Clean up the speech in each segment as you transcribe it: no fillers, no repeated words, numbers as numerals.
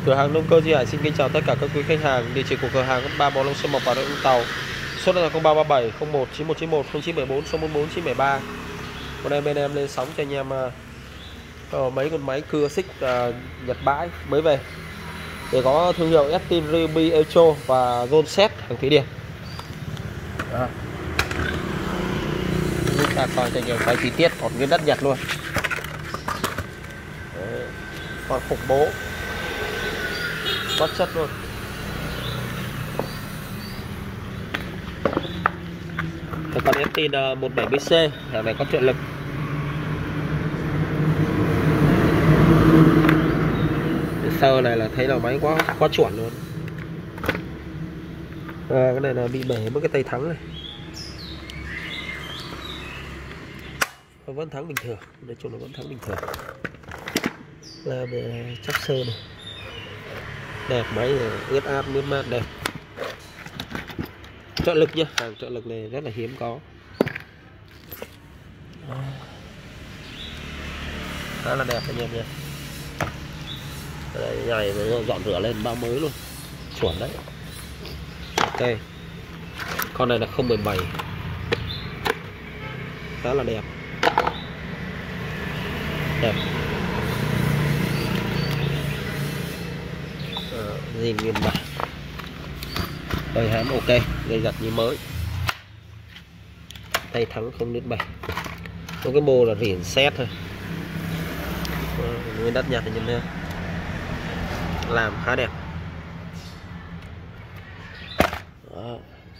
Cửa hàng Nông Cơ Duy Hải xin kính chào tất cả các quý khách hàng. Địa chỉ của cửa hàng 3 Bò Long Sơn Mộc, Bà Rịa Vũng Tàu. Số điện thoại 0337 01 9191 0974 số 44 973. Hôm nay bên em lên sóng cho anh em mấy con máy cưa xích Nhật bãi mới về. Để có thương hiệu Estin, Ruby, Echo và Gonset hàng Thụy Điển. Chúng ta coi cho anh em cái chi tiết còn nguyên đất Nhật luôn. Đấy, còn khủng bố, có chất luôn. Con Estin 170C, hàng này có trợ lực. Sơ này là thấy là máy quá chuẩn luôn. Cái này là bị bể với cái tay thắng này. Nó vẫn thắng bình thường, nói chung là vẫn thắng bình thường. Là về chắc sơ này, đẹp, máy này ướt át mướt mát đẹp. Trợ lực nhá, hàng trợ lực này rất là hiếm có. Khá là đẹp anh em nha. Đây, nhảy dọn rửa lên bao mới luôn, chuẩn đấy. Ok, con này là 017, khá là đẹp. Zin nguyên bản, đời hãm ok, dây giật như mới, tay thắng không nứt bể. Có cái bô là rỉn xét thôi. Nguyên đất Nhật thì nhìn làm khá đẹp. Đó.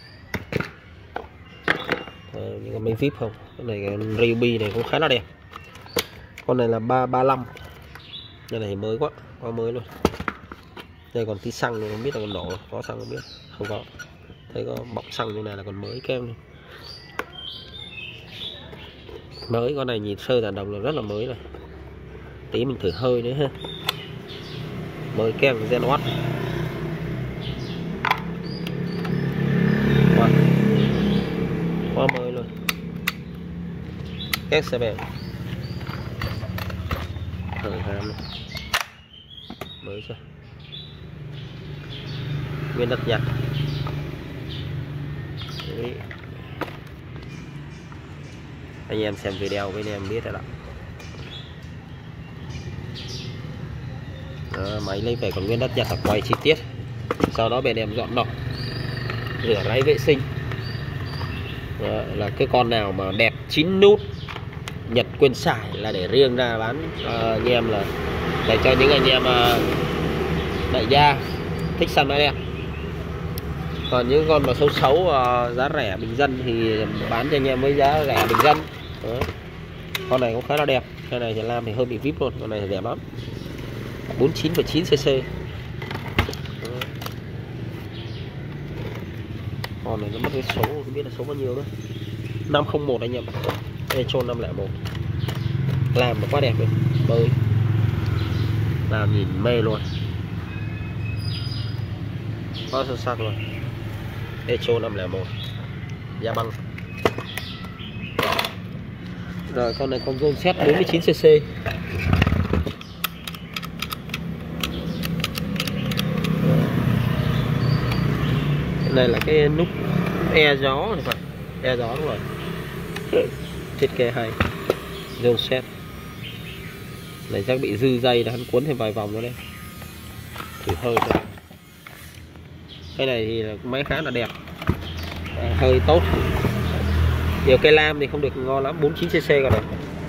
Những con máy vip không, cái này cái Ruby này cũng khá là đẹp. Con này là 335, cái này mới quá mới luôn. Đây còn tí xăng không biết là còn nổ, có xăng không biết, không có. Thấy có bọc xăng như này là còn mới kem luôn. Mới, con này nhìn sơ đàn đồng là rất là mới rồi. Tí mình thử hơi nữa ha. Mới kem Gen Watt. Quá mới luôn. Két xe bèn. Thử ham luôn. Mới chưa? Nguyên đất Nhật. Đấy. Anh em xem video với anh em biết rồi đó. Máy lấy về còn nguyên đất Nhật là quay chi tiết. Sau đó bên em dọn nọc, rửa ráy vệ sinh. Đó, là cái con nào mà đẹp 9 nút Nhật quên xài là để riêng ra bán anh em, là để cho những anh em đại gia thích săn máy đẹp. Còn những con mà xấu giá rẻ bình dân thì bán cho anh em với giá rẻ bình dân. Đó. Con này cũng khá là đẹp. Cái này thì làm thì hơi bị vip luôn, con này thì đẹp lắm. 49,9cc. Con này nó mất cái số, không biết là số bao nhiêu nữa. 501 anh em. Echo 501. Làm nó quá đẹp rồi, mới. Làm nhìn mê luôn. Quá xuất sắc luôn. Echo 501. Da băng. Rồi con này con Gonset 49cc. Cái này là cái nút e gió này phải. E gió đúng rồi. Thiết kế hay. Gonset. Này chắc bị dư dây là hắn cuốn thêm vài vòng nữa đây. Thử hơi thôi. Cái này thì máy khá là đẹp, hơi tốt. Nhiều cây lam thì không được ngon lắm, 49cc còn này.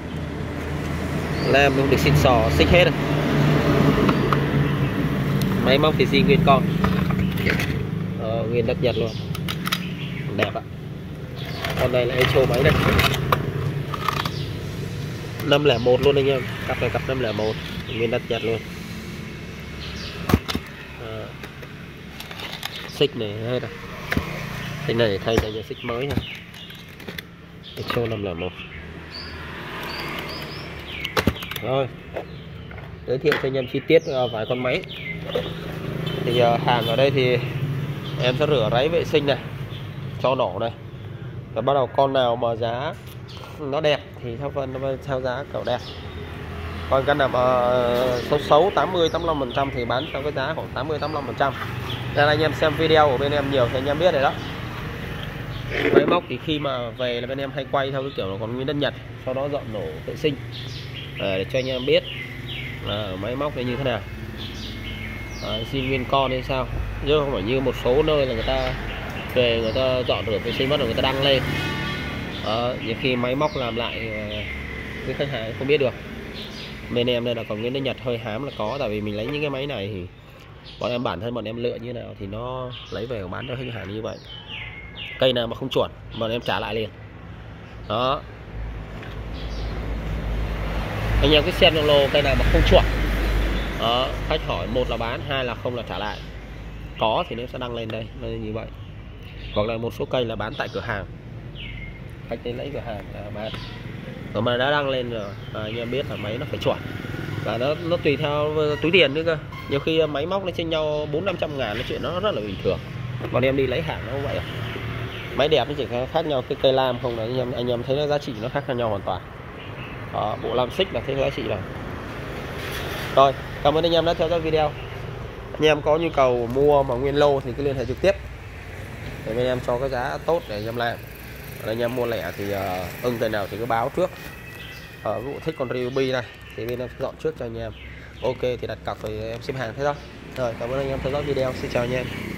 Lam không được xịn sò, xích hết rồi. Máy móc thì zin nguyên con. Nguyên đất Nhật luôn. Đẹp ạ. Con này là Echo máy đây. 501 luôn anh em. Cặp này cặp 501, nguyên đất Nhật luôn. Xích này hay rồi. Xích này thay cho xích mới nha. Echo 501. Rồi, giới thiệu cho anh em chi tiết vài con máy. Thì hàng ở đây thì em sẽ rửa ráy vệ sinh này, cho nổ này. Và bắt đầu con nào mà giá nó đẹp thì theo giá kiểu đẹp. Còn căn nào mà xấu 80-85% thì bán theo cái giá khoảng 80-85%. Đây là anh em xem video của bên em nhiều thì anh em biết rồi đó. Máy móc thì khi mà về là bên em hay quay theo cái kiểu là còn nguyên đất Nhật, sau đó dọn nổ vệ sinh để cho anh em biết máy móc này như thế nào, xin nguyên con hay sao, chứ không phải như một số nơi là người ta về người ta dọn rửa vệ sinh bắt đầu người ta đăng lên. Nhiều khi máy móc làm lại cái khách hàng không biết được. Bên em đây là còn nguyên đất Nhật hơi hám là có, tại vì mình lấy những cái máy này thì bản thân bọn em lựa như nào thì nó lấy về bán cho khách hàng như vậy. Cây nào mà không chuẩn bọn em trả lại liền. Đó, anh em cứ xem trong lô cây nào mà không chuẩn đó, khách hỏi, một là bán, hai là không là trả lại. Có thì nó sẽ đăng lên đây như vậy. Hoặc là một số cây là bán tại cửa hàng, khách đến lấy cửa hàng là bán. Rồi mà đã đăng lên rồi anh em biết là máy nó phải chuẩn, và nó tùy theo túi tiền nữa cơ. Nhiều khi máy móc nó trên nhau 400-500 ngàn, cái chuyện nó rất là bình thường. Còn em đi lấy hàng nó không vậy. Máy đẹp nó chỉ khác nhau cái cây lam không là anh em thấy nó giá trị nó khác nhau hoàn toàn. Bộ lam xích là thấy giá trị rồi. Rồi, cảm ơn anh em đã theo dõi video. Anh em có nhu cầu mua mà nguyên lô thì cứ liên hệ trực tiếp để bên em cho cái giá tốt để anh em làm. Anh em mua lẻ thì ưng cây nào thì cứ báo trước. Ví dụ thích con Ruby này thì bên em sẽ dọn trước cho anh em. Ok thì đặt cọc rồi em ship hàng thế thôi. Rồi, cảm ơn anh em theo dõi video. Xin chào anh em.